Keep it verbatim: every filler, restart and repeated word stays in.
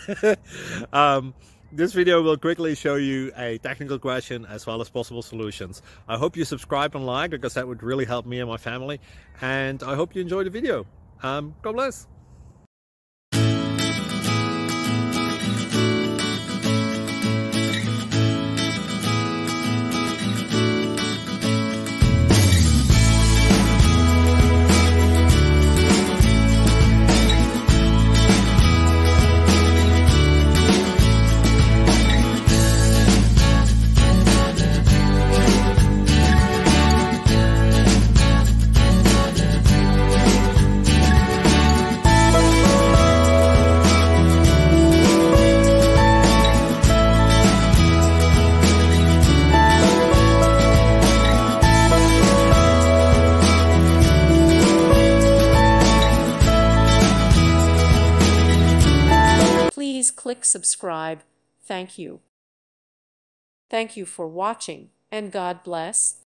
um, this video will quickly show you a technical question as well as possible solutions. I hope you subscribe and like, because that would really help me and my family. And I hope you enjoy the video. Um, God bless. Please click subscribe. Thank you. Thank you for watching, and God bless.